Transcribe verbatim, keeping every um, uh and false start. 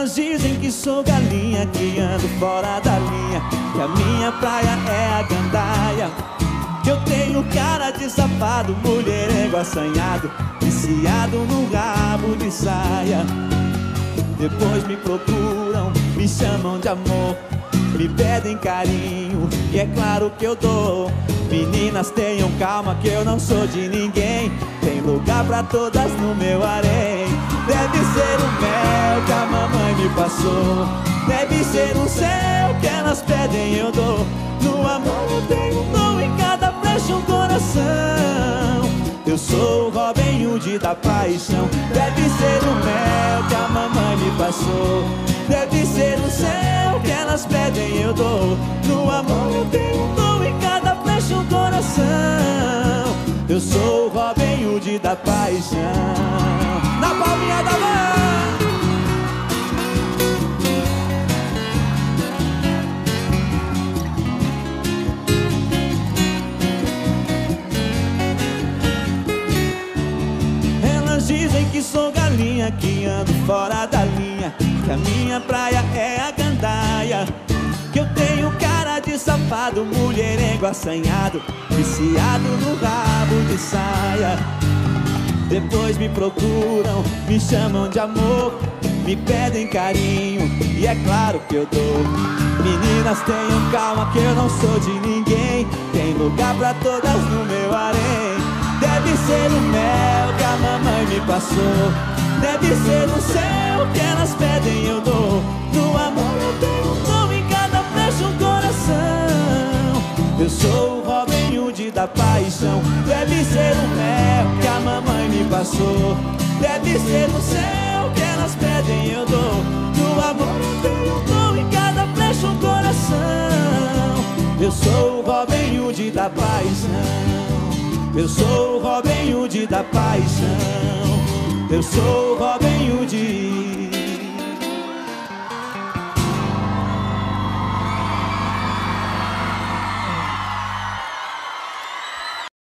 Elas dizem que sou galinha, que ando fora da linha, que a minha praia é a gandaia, que eu tenho cara de safado, mulherengo assanhado, viciado no rabo de saia. Depois me procuram, me chamam de amor, me pedem carinho, e é claro que eu dou. Meninas, tenham calma que eu não sou de ninguém, tem lugar pra todas no meu harém. Deve ser o mel que a mamãe me passou, deve ser um céu que elas pedem eu dou. No amor eu tenho um dom, em cada flecha um coração. Eu sou o Robin Hood da paixão. Deve ser o mel que a mamãe me passou, deve ser um céu que elas pedem eu dou. No amor eu tenho um dom, em cada flecha um coração. Eu sou o Robin Hood da paixão. Na palminha da mão. Elas dizem que sou galinha, que ando fora da linha, que a minha praia é a gandaia, que eu tenho cara de safado, mulherengo assanhado, viciado no rabo de saia. Depois me procuram, me chamam de amor, me pedem carinho, e é claro que eu dou. Meninas, tenham calma que eu não sou de ninguém, tem lugar pra todas no meu harém. Deve ser o mel que a mamãe me passou, deve ser o céu que elas pedem eu dou. No amor eu tenho um dom, em cada flecha um coração. Eu sou o Robin Hood da paixão. Deve ser o mel que a mamãe me passou, deve ser o céu que elas pedem eu dou. No amor eu tenho um dom, em cada flecha um coração. Eu sou o Robin Hood da paixão. Eu sou o Robin Hood da paixão. Eu sou o Robin Hood